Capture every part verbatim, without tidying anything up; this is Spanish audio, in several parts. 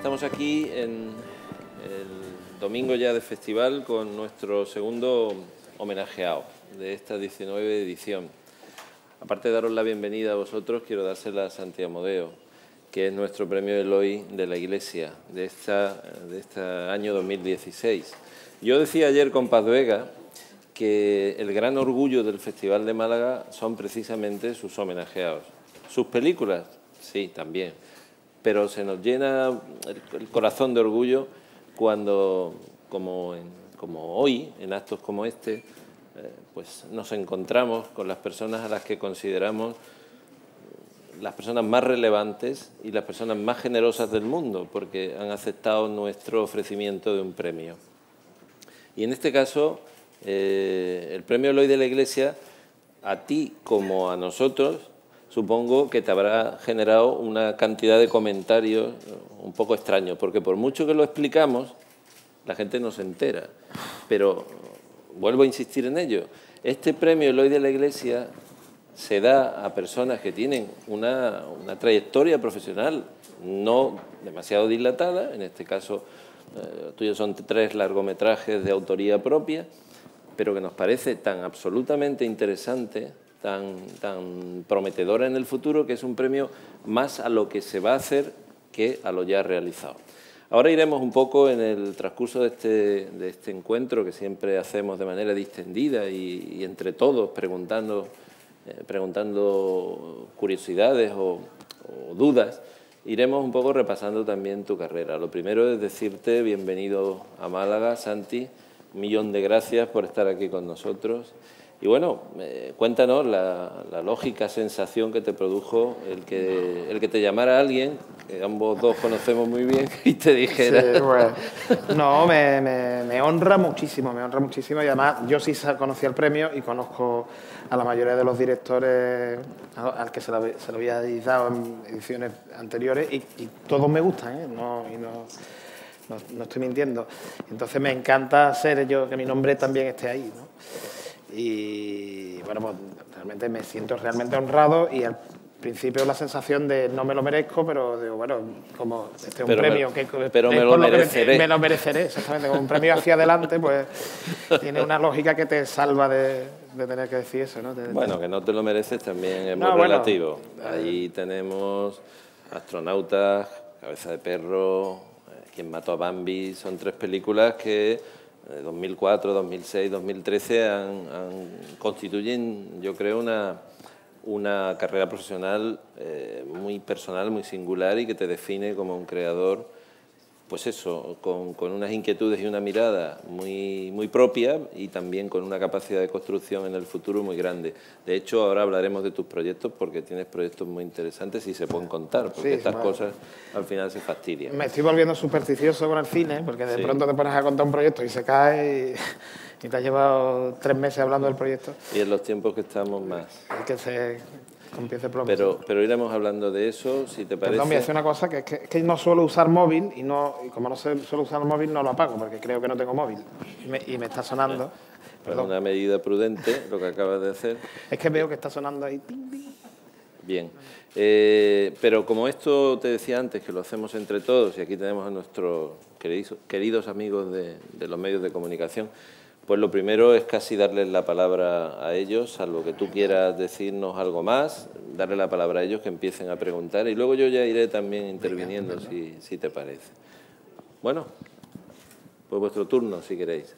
Estamos aquí en el domingo ya de festival con nuestro segundo homenajeado de esta diecinueve edición. Aparte de daros la bienvenida a vosotros, quiero dársela a Santi Amodeo, que es nuestro premio Eloy de la Iglesia de, esta, de este año dos mil dieciséis. Yo decía ayer con Paz Vega que el gran orgullo del Festival de Málaga son precisamente sus homenajeados. Sus películas, sí, también, pero se nos llena el, el corazón de orgullo cuando, como, en, como hoy, en actos como este, eh, pues nos encontramos con las personas a las que consideramos las personas más relevantes y las personas más generosas del mundo, porque han aceptado nuestro ofrecimiento de un premio. Y en este caso, eh, el premio Eloy de la Iglesia, a ti como a nosotros, supongo que te habrá generado una cantidad de comentarios un poco extraños, porque por mucho que lo explicamos, la gente no se entera. Pero vuelvo a insistir en ello. Este premio Eloy de la Iglesia se da a personas que tienen una, una trayectoria profesional no demasiado dilatada, en este caso eh, tuyos son tres largometrajes de autoría propia, pero que nos parece tan absolutamente interesante, tan, tan prometedora en el futuro, que es un premio más a lo que se va a hacer que a lo ya realizado. Ahora iremos un poco en el transcurso de este, de este encuentro, que siempre hacemos de manera distendida y, y entre todos preguntando, eh, preguntando curiosidades o, o dudas, iremos un poco repasando también tu carrera. Lo primero es decirte bienvenido a Málaga, Santi, un millón de gracias por estar aquí con nosotros. Y bueno, eh, cuéntanos la, la lógica sensación que te produjo el que, el que te llamara alguien, que ambos dos conocemos muy bien, y te dijera... Sí, bueno, no, me, me, me honra muchísimo, me honra muchísimo, y además yo sí conocía el premio y conozco a la mayoría de los directores al que se lo, se lo había dado en ediciones anteriores, y, y todos me gustan, ¿eh? No, y no, no, no estoy mintiendo. Entonces me encanta ser yo, que mi nombre también esté ahí, ¿no? Y bueno, pues realmente me siento realmente honrado, y al principio la sensación de no me lo merezco, pero digo, bueno, como este es un pero premio me, que pero me lo mereceré. Me, me lo mereceré, exactamente, como un premio hacia adelante, pues tiene una lógica que te salva de, de tener que decir eso, ¿no? De, bueno, que no te lo mereces también es no, muy bueno, relativo. eh, Ahí tenemos Astronautas, Cabeza de Perro, Quien mató a Bambi, son tres películas que dos mil cuatro, dos mil seis, dos mil trece han, han, constituyen, yo creo, una, una carrera profesional eh, muy personal, muy singular, y que te define como un creador, pues eso, con, con unas inquietudes y una mirada muy, muy propia, y también con una capacidad de construcción en el futuro muy grande. De hecho, ahora hablaremos de tus proyectos, porque tienes proyectos muy interesantes y se pueden contar, porque sí, estas bueno, cosas al final se fastidian. Me estoy volviendo supersticioso con el cine, porque de sí. pronto te pones a contar un proyecto y se cae y, y te has llevado tres meses hablando del proyecto. Y en los tiempos que estamos más. Es que se empiece plomo. Pero, pero iremos hablando de eso, si te parece. Perdón, voy a decir una cosa, que es que, que no suelo usar móvil, y, no, y como no sé, suelo usar el móvil, no lo apago, porque creo que no tengo móvil. Y me, y me está sonando. Pues una medida prudente, lo que acabas de hacer. Es que veo que está sonando ahí. Bien. Eh, pero como esto te decía antes, que lo hacemos entre todos, y aquí tenemos a nuestros queridos, queridos amigos de, de los medios de comunicación, pues lo primero es casi darles la palabra a ellos, salvo que tú quieras decirnos algo más, darle la palabra a ellos, que empiecen a preguntar, y luego yo ya iré también interviniendo, si, si te parece. Bueno, pues vuestro turno, si queréis.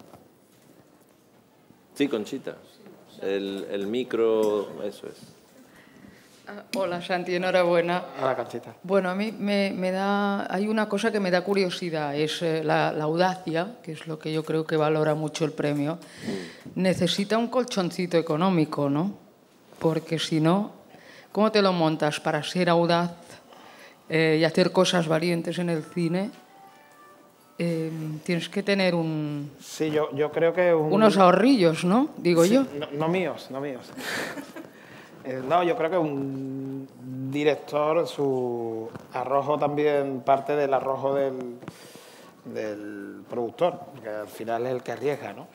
Sí, Conchita. El, el micro, eso es. Hola, Santi, enhorabuena. Hola, Conchita. Bueno, a mí me, me da... Hay una cosa que me da curiosidad, es eh, la, la audacia, que es lo que yo creo que valora mucho el premio. Necesita un colchoncito económico, ¿no? Porque si no, ¿cómo te lo montas para ser audaz eh, y hacer cosas valientes en el cine? Eh, tienes que tener un... Sí, yo, yo creo que... Un... unos ahorrillos, ¿no? Digo sí, yo. No, no míos, no míos. No, yo creo que un director, su arrojo también parte del arrojo del, del productor, que al final es el que arriesga, ¿no?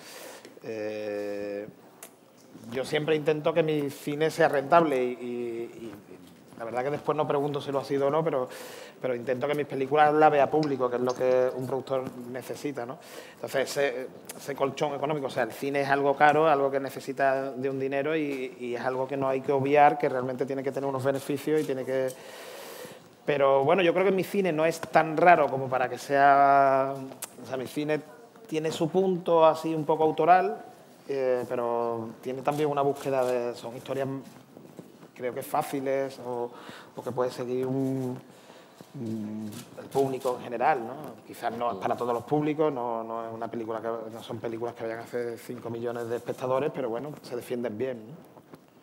Eh, yo siempre intento que mi cine sea rentable, y, y, y La verdad que después no pregunto si lo ha sido o no, pero, pero intento que mis películas la vea público, que es lo que un productor necesita, ¿no? Entonces, ese, ese colchón económico, o sea, el cine es algo caro, algo que necesita de un dinero y, y es algo que no hay que obviar, que realmente tiene que tener unos beneficios y tiene que... Pero bueno, yo creo que mi cine no es tan raro como para que sea... O sea, mi cine tiene su punto así un poco autoral, eh, pero tiene también una búsqueda de... Son historias, creo que fáciles o, o que puede seguir un, un, el público en general, ¿no? Quizás no es para todos los públicos, no, no es una película que, no son películas que vayan a hacer cinco millones de espectadores, pero bueno, se defienden bien, ¿no?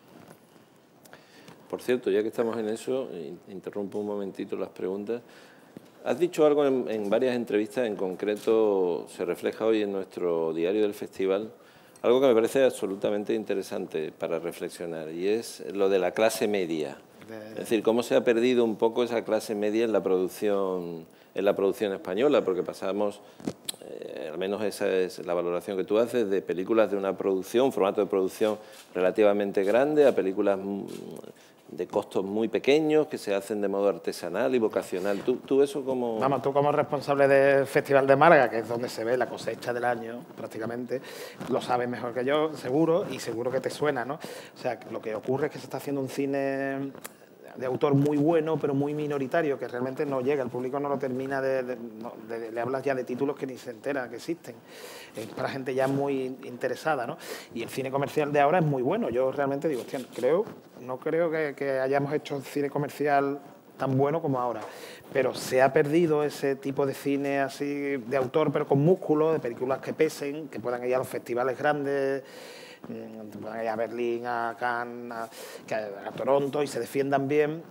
Por cierto, ya que estamos en eso, interrumpo un momentito las preguntas. Has dicho algo en, en varias entrevistas, en concreto se refleja hoy en nuestro diario del festival, algo que me parece absolutamente interesante para reflexionar, y es lo de la clase media. Es decir, cómo se ha perdido un poco esa clase media en la producción, en la producción española, porque pasamos, eh, al menos esa es la valoración que tú haces, de películas de una producción, un formato de producción relativamente grande, a películas de costos muy pequeños, que se hacen de modo artesanal y vocacional. ¿Tú, tú eso como...? Vamos, tú como responsable del Festival de Málaga, que es donde se ve la cosecha del año, prácticamente, lo sabes mejor que yo, seguro, y seguro que te suena, ¿no? O sea, lo que ocurre es que se está haciendo un cine de autor muy bueno, pero muy minoritario, que realmente no llega, el público no lo termina de... de, no, de le hablas ya de títulos que ni se entera que existen. Es para gente ya muy interesada, ¿no? Y el cine comercial de ahora es muy bueno. Yo realmente digo, hostia, creo, no creo que, que hayamos hecho cine comercial tan bueno como ahora, pero se ha perdido ese tipo de cine así de autor, pero con músculo, de películas que pesen, que puedan ir a los festivales grandes, puedan ir a Berlín, a Cannes, a, a Toronto y se defiendan bien.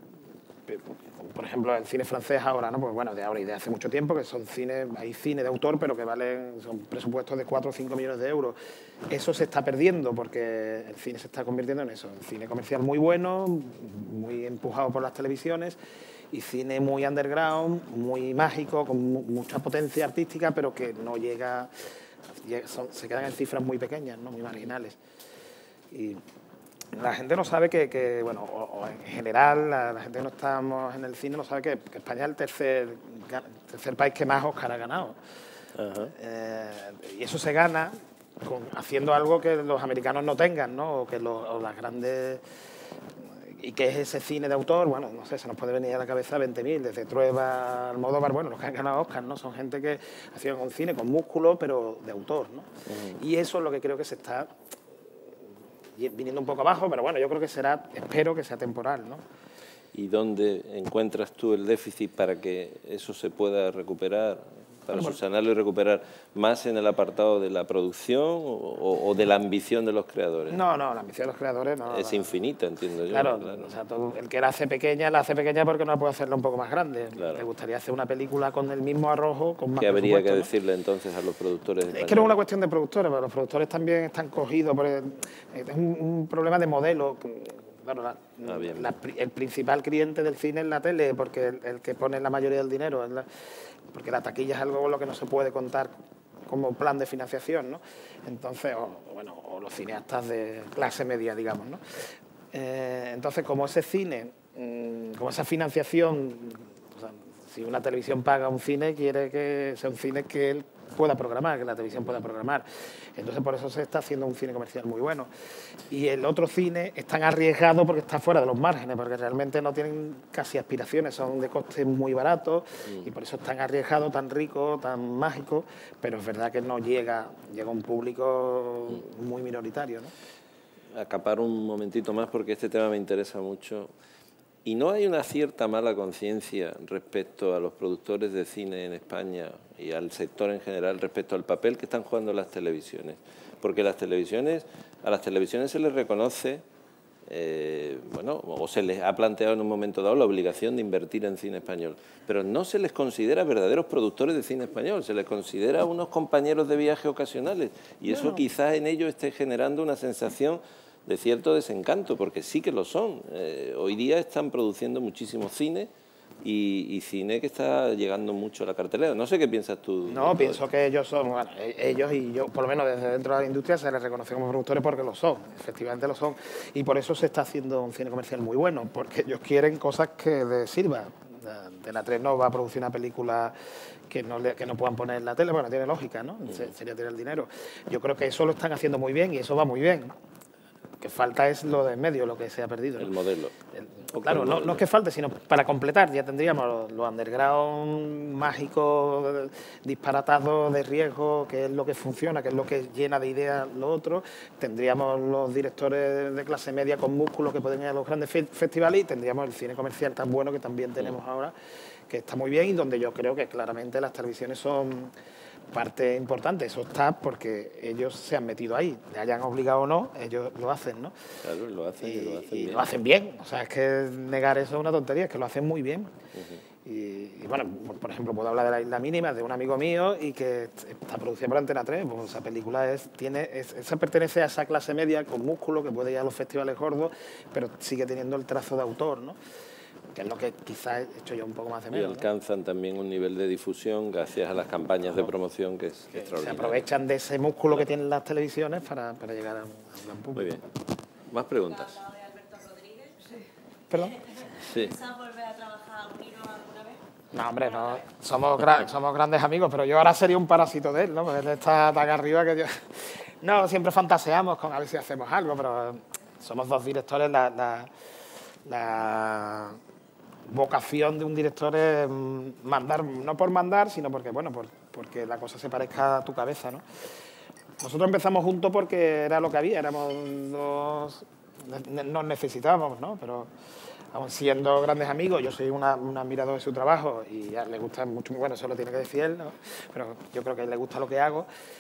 Por ejemplo, el cine francés ahora, ¿no? Pues bueno, de ahora y de hace mucho tiempo, que son cine, hay cine de autor, pero que valen, son presupuestos de cuatro o cinco millones de euros. Eso se está perdiendo porque el cine se está convirtiendo en eso, en cine comercial muy bueno, muy empujado por las televisiones, y cine muy underground, muy mágico, con mucha potencia artística, pero que no llega, son, se quedan en cifras muy pequeñas, ¿no? Muy marginales. Y la gente no sabe que, que bueno, o, o en general, la, la gente que no estamos en el cine no sabe que, que España es el tercer, tercer país que más Oscar ha ganado. Uh-huh. eh, y eso se gana con, haciendo algo que los americanos no tengan, ¿no? O que los, o las grandes... ¿Y qué es ese cine de autor? Bueno, no sé, se nos puede venir a la cabeza veinte mil, desde Trueba, Almodóvar, bueno, los que han ganado Oscar, ¿no? Son gente que hacían un cine con músculo, pero de autor, ¿no? Uh-huh. Y eso es lo que creo que se está viniendo un poco abajo, pero bueno, yo creo que será, espero que sea temporal, ¿no? ¿Y dónde encuentras tú el déficit para que eso se pueda recuperar, para bueno, subsanarlo y recuperar más en el apartado de la producción o, o de la ambición de los creadores? No, no, la ambición de los creadores no. Es no, infinita, entiendo yo. Claro, claro. O sea, todo, el que la hace pequeña, la hace pequeña porque no puede hacerla un poco más grande. Claro. Le gustaría hacer una película con el mismo arrojo, con más ¿Qué habría que ¿no? decirle entonces a los productores españoles? Es que no es una cuestión de productores, pero los productores también están cogidos por el, es un, un problema de modelo. Claro, la, ah, la, el principal cliente del cine es la tele, porque el, el que pone la mayoría del dinero, es la, porque la taquilla es algo con lo que no se puede contar como plan de financiación, ¿no? Entonces, o, bueno, o los cineastas de clase media, digamos, ¿no? Eh, entonces, como ese cine, mmm, como esa financiación, o sea, si una televisión paga un cine, quiere que sea un cine que él pueda programar, que la televisión pueda programar. Entonces, por eso se está haciendo un cine comercial muy bueno. Y el otro cine es tan arriesgado porque está fuera de los márgenes, porque realmente no tienen casi aspiraciones, son de costes muy baratos mm. y por eso es tan arriesgado, tan rico, tan mágico, pero es verdad que no llega, llega a un público mm. muy minoritario, ¿no? Acapar un momentito más porque este tema me interesa mucho. ¿Y no hay una cierta mala conciencia respecto a los productores de cine en España y al sector en general respecto al papel que están jugando las televisiones? Porque las televisiones, a las televisiones se les reconoce, eh, bueno, o se les ha planteado en un momento dado la obligación de invertir en cine español, pero no se les considera verdaderos productores de cine español, se les considera unos compañeros de viaje ocasionales, y eso no. quizás en ellos esté generando una sensación de cierto desencanto, porque sí que lo son. Eh, hoy día están produciendo muchísimo cine y, y cine que está llegando mucho a la cartelera. No sé qué piensas tú. No, pienso que ellos son, bueno, ellos y yo, por lo menos desde dentro de la industria, se les reconoce como productores porque lo son, efectivamente lo son. Y por eso se está haciendo un cine comercial muy bueno, porque ellos quieren cosas que les sirvan. Antena tres no va a producir una película que no, le, que no puedan poner en la tele, bueno, tiene lógica, ¿no? Se, sería tener el dinero. Yo creo que eso lo están haciendo muy bien y eso va muy bien. Lo que falta es lo de en medio, lo que se ha perdido, ¿no? El modelo. El, claro, no, no es que falte, sino para completar. Ya tendríamos los, los underground mágicos, disparatados de riesgo, que es lo que funciona, que es lo que llena de ideas lo otro. Tendríamos los directores de clase media con músculos que pueden ir a los grandes fe festivales y tendríamos el cine comercial tan bueno que también tenemos mm. ahora, que está muy bien y donde yo creo que claramente las televisiones son parte importante. Eso está porque ellos se han metido ahí, le hayan obligado o no, ellos lo hacen, ¿no? Claro, lo hacen y, y lo hacen y bien. lo hacen bien. O sea, es que negar eso es una tontería, es que lo hacen muy bien. Uh-huh. y, y bueno, por ejemplo, puedo hablar de La Isla Mínima, de un amigo mío y que está producida por Antena tres. Pues esa película es, tiene, es, esa pertenece a esa clase media con músculo que puede ir a los festivales gordos, pero sigue teniendo el trazo de autor, ¿no? Que es lo que quizás he hecho yo un poco más de menos. Y alcanzan, ¿no?, también un nivel de difusión gracias a las campañas de promoción que es que extraordinario. Se aprovechan de ese músculo claro. que tienen las televisiones para, para llegar a un gran público. Muy bien. ¿Más preguntas? ¿Has hablado de Alberto Rodríguez? Sí. ¿Perdón? Sí. ¿Piensas volver a trabajar unidos alguna vez? No, hombre, no. Somos, gra somos grandes amigos, pero yo ahora sería un parásito de él, ¿no? Porque él está tan arriba que yo... No, siempre fantaseamos con a ver si hacemos algo, pero somos dos directores, la... la, la vocación de un director es mandar, no por mandar, sino porque, bueno, por, porque la cosa se parezca a tu cabeza, ¿no? Nosotros empezamos juntos porque era lo que había, éramos dos, nos necesitábamos, ¿no? Pero aún siendo grandes amigos, yo soy una, un admirador de su trabajo y a él le gusta mucho, bueno, eso lo tiene que decir él, ¿no? Pero yo creo que a él le gusta lo que hago.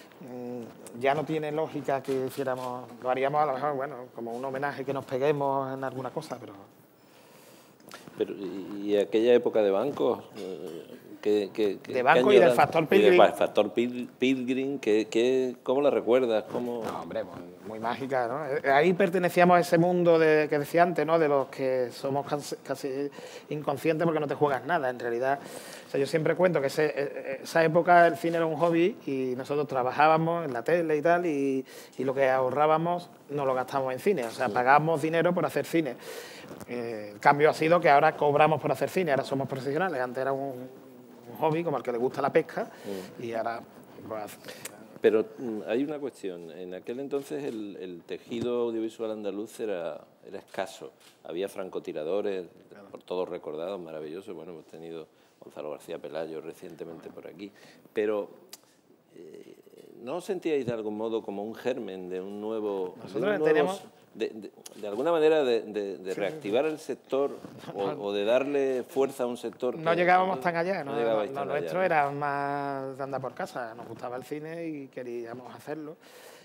Ya no tiene lógica que hiciéramos, lo haríamos a lo mejor, bueno, como un homenaje que nos peguemos en alguna cosa, pero... Pero, ¿y aquella época de bancos? ¿Qué, qué, de banco y del Factor Pilgrim. El Factor Pilgrim, ¿qué, qué, ¿cómo la recuerdas? ¿Cómo... No, hombre, muy, muy mágica, ¿no? Ahí pertenecíamos a ese mundo de, que decía antes, ¿no? De los que somos casi, casi inconscientes porque no te juegas nada, en realidad. O sea, yo siempre cuento que ese, esa época el cine era un hobby y nosotros trabajábamos en la tele y tal, y, y lo que ahorrábamos no lo gastamos en cine. O sea, pagábamos dinero por hacer cine. Eh, el cambio ha sido que ahora cobramos por hacer cine, ahora somos profesionales. Antes era un, un hobby como al que le gusta la pesca mm. y ahora... Pues, pero hay una cuestión, en aquel entonces el, el tejido audiovisual andaluz era, era escaso, había francotiradores, claro. por todos recordados, maravillosos, bueno, hemos tenido Gonzalo García Pelayo recientemente por aquí, pero eh, ¿no os sentíais de algún modo como un germen de un nuevo... Nosotros de un nuevo, tenemos... De, de, de alguna manera de, de, de sí, reactivar sí. el sector o, o de darle fuerza a un sector... No que, llegábamos que, tan allá, ¿no? no Lo, lo nuestro allá, era ¿no? más de andar por casa, nos gustaba el cine y queríamos hacerlo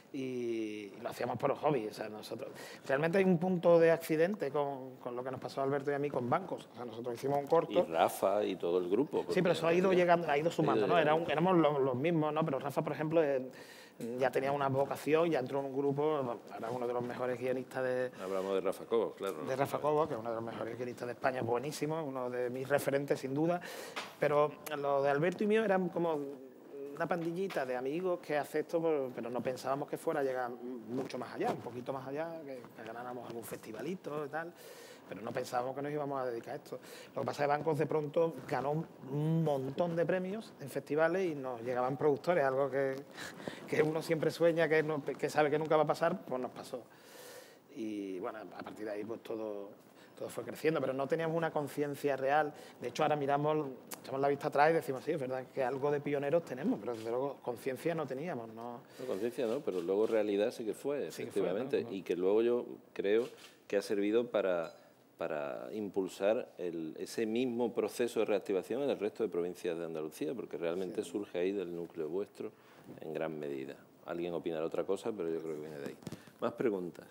y lo hacíamos por hobby. O sea, nosotros realmente hay un punto de accidente con, con lo que nos pasó a Alberto y a mí con bancos. O sea, nosotros hicimos un corto... Y Rafa y todo el grupo. Sí, pero eso ha ido llegando, ha ido sumando, ¿no? Era un, éramos los, los mismos, ¿no? Pero Rafa, por ejemplo... Eh, ya tenía una vocación, ya entró en un grupo, era uno de los mejores guionistas de... Hablamos de Rafa Cobos, claro. De Rafa Cobos, que es uno de los mejores guionistas de España, buenísimo, uno de mis referentes sin duda, pero lo de Alberto y mío eran como una pandillita de amigos que hace esto, pero no pensábamos que fuera a llegar mucho más allá, un poquito más allá, que, que ganáramos algún festivalito y tal, pero no pensábamos que nos íbamos a dedicar a esto. Lo que pasa es que Bancos de pronto ganó un montón de premios en festivales y nos llegaban productores, algo que, que uno siempre sueña, que, no, que sabe que nunca va a pasar, pues nos pasó. Y bueno, a partir de ahí pues todo, todo fue creciendo, pero no teníamos una conciencia real. De hecho, ahora miramos, echamos la vista atrás y decimos, sí, es verdad que algo de pioneros tenemos, pero desde luego conciencia no teníamos. No, no conciencia no, pero luego realidad sí que fue, sí efectivamente, que fue, ¿no? Y que luego yo creo que ha servido para... para impulsar el, ese mismo proceso de reactivación en el resto de provincias de Andalucía, porque realmente sí. surge ahí del núcleo vuestro en gran medida. Alguien opinará otra cosa, pero yo creo que viene de ahí. ¿Más preguntas?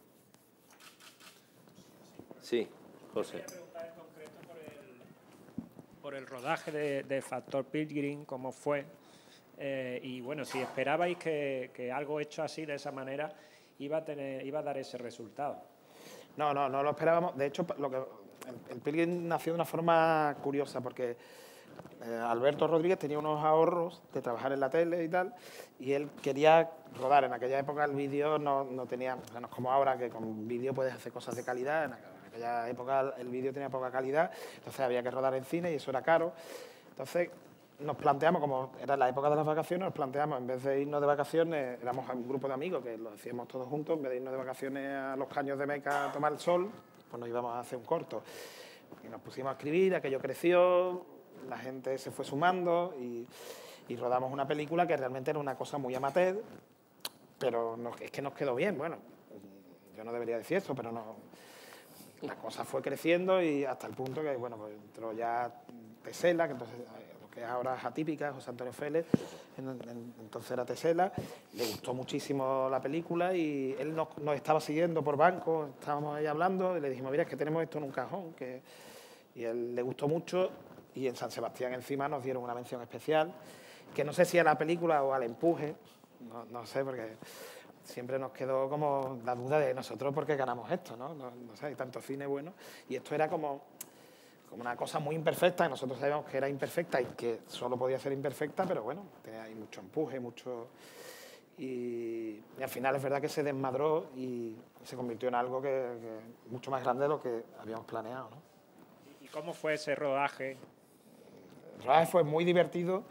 Sí, José. Quería preguntar en concreto por el, por el rodaje de, de Factor Pilgrim, cómo fue, eh, y bueno, si esperabais que, que algo hecho así, de esa manera, iba a, tener, iba a dar ese resultado. No, no, no lo esperábamos. De hecho, lo que el, el Pilgrim nació de una forma curiosa porque eh, Alberto Rodríguez tenía unos ahorros de trabajar en la tele y tal, y él quería rodar. En aquella época el vídeo no, no tenía, o sea, no es como ahora que con vídeo puedes hacer cosas de calidad. En aquella época el vídeo tenía poca calidad, entonces había que rodar en cine y eso era caro. Entonces nos planteamos, como era la época de las vacaciones, nos planteamos, en vez de irnos de vacaciones, éramos un grupo de amigos que lo hacíamos todos juntos, en vez de irnos de vacaciones a los caños de Meca a tomar el sol, pues nos íbamos a hacer un corto. Y nos pusimos a escribir, aquello creció, la gente se fue sumando y, y rodamos una película que realmente era una cosa muy amateur, pero no, es que nos quedó bien. Bueno, yo no debería decir eso, pero no, la cosa fue creciendo y hasta el punto que, bueno, pues entró ya Tesela, que entonces, lo que ahora es Atípica, José Antonio Félez, en, en, entonces era Tesela, le gustó muchísimo la película y él nos, nos estaba siguiendo por banco, estábamos ahí hablando y le dijimos, mira, es que tenemos esto en un cajón, que, y a él le gustó mucho y en San Sebastián encima nos dieron una mención especial, que no sé si a la película o al empuje, no, no sé, porque siempre nos quedó como la duda de nosotros por qué ganamos esto, ¿no? No, no sé, hay tanto cine bueno y esto era como... como una cosa muy imperfecta, que nosotros sabíamos que era imperfecta y que solo podía ser imperfecta, pero bueno, tenía ahí mucho empuje, mucho... Y, y al final es verdad que se desmadró y se convirtió en algo que, que mucho más grande de lo que habíamos planeado, ¿no? ¿Y cómo fue ese rodaje? El rodaje fue muy divertido,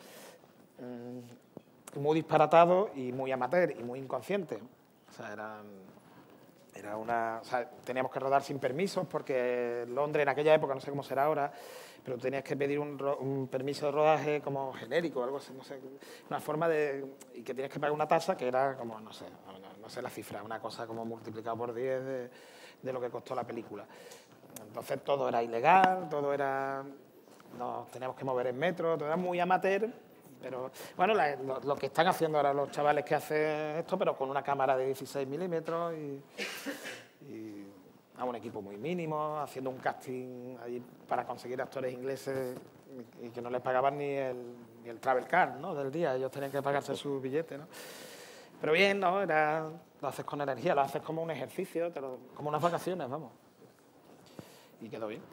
muy disparatado y muy amateur y muy inconsciente. O sea, eran... Era una, o sea, teníamos que rodar sin permisos porque Londres en aquella época, no sé cómo será ahora, pero tenías que pedir un, un permiso de rodaje como genérico, algo así, no sé, una forma de... y que tienes que pagar una tasa que era como, no sé, no, no sé la cifra, una cosa como multiplicado por diez de, de lo que costó la película. Entonces todo era ilegal, todo era... nos teníamos que mover en metro, todo era muy amateur. Pero bueno, la, lo, lo que están haciendo ahora los chavales que hacen esto, pero con una cámara de dieciséis milímetros y, y a un equipo muy mínimo, haciendo un casting ahí para conseguir actores ingleses y que no les pagaban ni el, ni el travel card, ¿no?, del día, ellos tenían que pagarse sus billetes, ¿no? Pero bien, ¿no? Era, lo haces con energía, lo haces como un ejercicio, te lo, como unas vacaciones, vamos. Y quedó bien.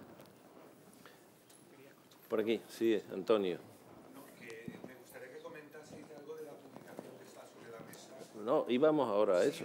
Por aquí, sí, Antonio. No, íbamos ahora a eso.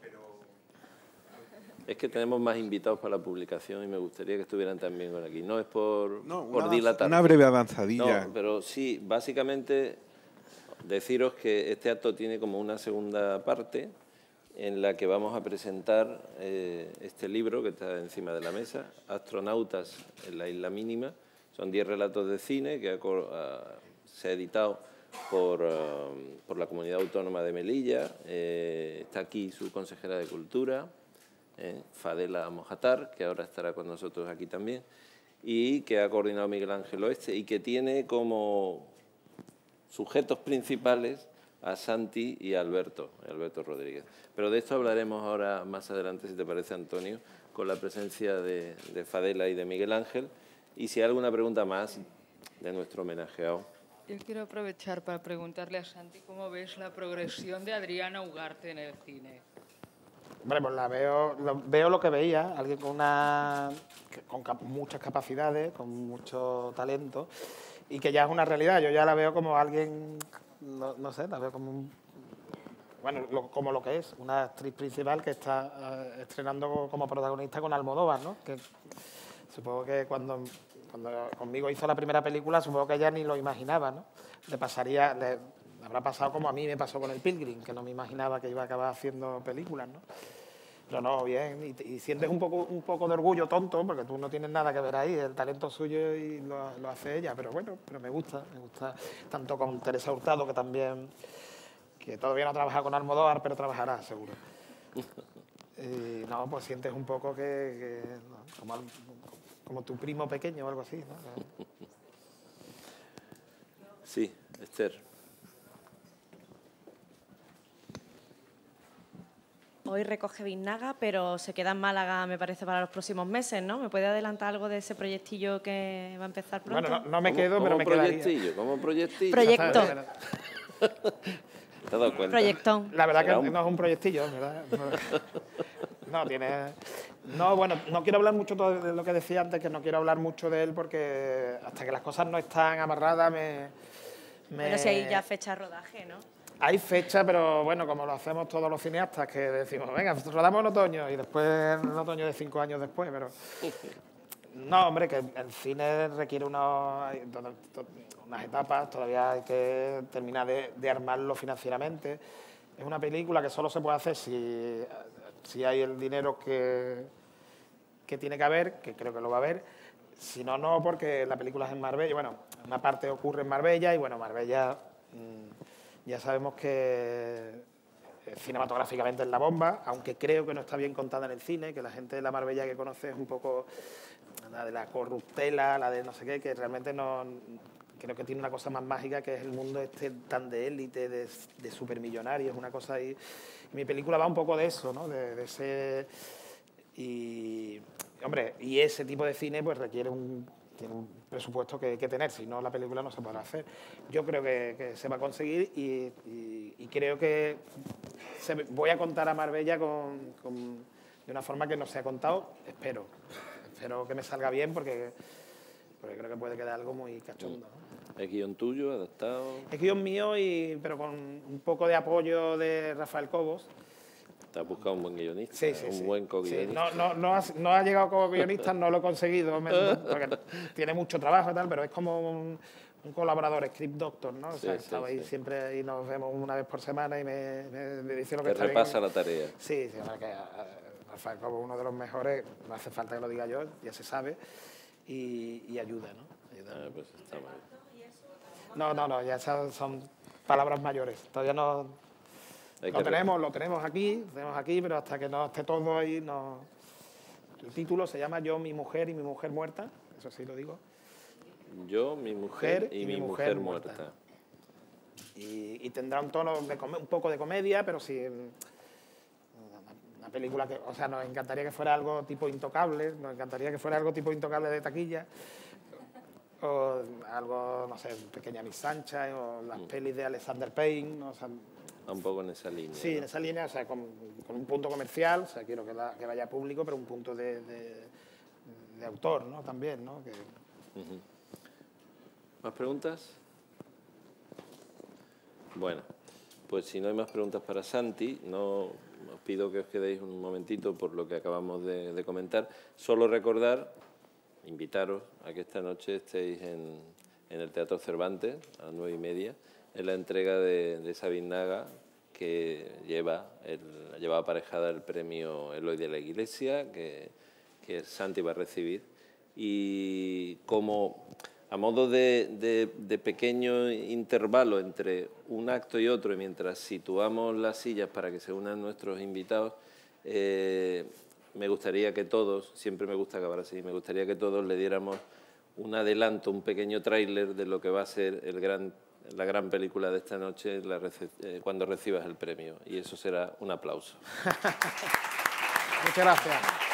Es que tenemos más invitados para la publicación y me gustaría que estuvieran también por aquí. No es por, no, por una, dilatar. Una breve avanzadilla. No, pero sí, básicamente deciros que este acto tiene como una segunda parte en la que vamos a presentar eh, este libro que está encima de la mesa, Astronautas en la Isla Mínima. Son diez relatos de cine que ha, uh, se ha editado Por, uh, por la Comunidad Autónoma de Melilla. Eh, está aquí su consejera de Cultura, eh, Fadela Mojatar, que ahora estará con nosotros aquí también, y que ha coordinado Miguel Ángel Oeste, y que tiene como sujetos principales a Santi y a Alberto, Alberto Rodríguez. Pero de esto hablaremos ahora más adelante, si te parece, Antonio, con la presencia de, de Fadela y de Miguel Ángel, y si hay alguna pregunta más de nuestro homenajeado. Yo quiero aprovechar para preguntarle a Santi cómo ves la progresión de Adriana Ugarte en el cine. Hombre, pues la veo, lo, veo lo que veía, alguien con, una, con cap, muchas capacidades, con mucho talento, y que ya es una realidad. Yo ya la veo como alguien, no, no sé, la veo como un, bueno, lo, como lo que es, una actriz principal que está uh, estrenando como protagonista con Almodóvar, ¿no? Que supongo que cuando... Cuando conmigo hizo la primera película, supongo que ella ni lo imaginaba, ¿no? Le pasaría, le, le habrá pasado como a mí me pasó con el Pilgrim, que no me imaginaba que iba a acabar haciendo películas, ¿no? Pero no, bien, y, y sientes un poco, un poco de orgullo tonto, porque tú no tienes nada que ver ahí, el talento suyo y lo, lo hace ella, pero bueno, pero me gusta, me gusta tanto con Teresa Hurtado, que también, que todavía no trabaja con Almodóvar, pero trabajará, seguro. Y no, pues sientes un poco que, que no, como, como tu primo pequeño o algo así, ¿no? Sí, Esther. Hoy recoge Biznaga, pero se queda en Málaga, me parece, para los próximos meses, ¿no? ¿Me puede adelantar algo de ese proyectillo que va a empezar pronto? Bueno, no, no me quedo, pero me proyectillo, ¿Cómo proyectillo? Proyecto. ¿Te has dado cuenta? Proyectón. La verdad que un... no es un proyectillo, ¿verdad? No, tiene... No, bueno, no quiero hablar mucho de lo que decía antes, que no quiero hablar mucho de él porque hasta que las cosas no están amarradas me... me... Pero si hay ya fecha de rodaje, ¿no? Hay fecha, pero bueno, como lo hacemos todos los cineastas, que decimos, venga, rodamos en otoño y después en otoño de cinco años después, pero... No, hombre, que el cine requiere unos, unas etapas, todavía hay que terminar de, de armarlo financieramente. Es una película que solo se puede hacer si, si hay el dinero que, que tiene que haber, que creo que lo va a haber. Si no, no, porque la película es en Marbella. Bueno, una parte ocurre en Marbella y, bueno, Marbella mmm, ya sabemos que cinematográficamente es la bomba, aunque creo que no está bien contada en el cine, que la gente de la Marbella que conoce es un poco la de la corruptela, la de no sé qué, que realmente no... Creo que tiene una cosa más mágica, que es el mundo este tan de élite, de, de supermillonarios, una cosa ahí. Mi película va un poco de eso, ¿no? De, de ese... Y, hombre, y ese tipo de cine pues requiere un, tiene un presupuesto que hay que tener, si no la película no se podrá hacer. Yo creo que, que se va a conseguir y, y, y creo que se, voy a contar a Marbella con, con, de una forma que no se ha contado, espero. Espero que me salga bien porque, porque creo que puede quedar algo muy cachondo, ¿no? ¿Es guión tuyo, adaptado? Es guión mío, y, pero con un poco de apoyo de Rafael Cobos. ¿Te has buscado un buen guionista? Sí, sí, un sí. buen co-guionista. Sí, no, no, no, ha, no ha llegado como guionista, no lo he conseguido, porque tiene mucho trabajo y tal, pero es como un, un colaborador, script doctor, ¿no? O sea, Sí, estaba sí, ahí sí. siempre y nos vemos una vez por semana y me, me, me dice lo que Te está repasa bien. la tarea. Sí, sí, que uh, Rafael Cobos es uno de los mejores, no hace falta que lo diga yo, ya se sabe, y, y ayuda, ¿no? Ayuda. Ah, pues está muy bien. No, no, no, ya son, son palabras mayores. Todavía no... Hay Lo que tenemos, lo tenemos aquí, lo tenemos aquí, pero hasta que no esté todo ahí, no... El título se llama Yo, mi mujer y mi mujer muerta, eso sí lo digo. Yo, mi mujer y, y mi mujer, mujer muerta. muerta. Y, y tendrá un tono, de un poco de comedia, pero sí... Una película que, o sea, nos encantaría que fuera algo tipo Intocable, nos encantaría que fuera algo tipo Intocable de taquilla, o algo, no sé, Pequeña Miss Sunshine, o las mm. pelis de Alexander Payne, o sea, un poco en esa línea. Sí, ¿no? en esa línea, o sea, con, con un punto comercial, o sea, quiero que, la, que vaya público, pero un punto de, de, de autor, ¿no? También, ¿no? Que... Uh-huh. ¿Más preguntas? Bueno, pues si no hay más preguntas para Santi, no os pido que os quedéis un momentito por lo que acabamos de, de comentar. Solo recordar, invitaros a que esta noche estéis en, en el Teatro Cervantes a las nueve y media, en la entrega de, de esa Biznaga que lleva, el, lleva aparejada el premio Eloy de la Iglesia, que, que Santi va a recibir. Y como a modo de, de, de pequeño intervalo entre un acto y otro, y mientras situamos las sillas para que se unan nuestros invitados, eh, me gustaría que todos, siempre me gusta acabar así, me gustaría que todos le diéramos un adelanto, un pequeño tráiler de lo que va a ser el gran, la gran película de esta noche la rece eh, cuando recibas el premio. Y eso será un aplauso. Muchas gracias.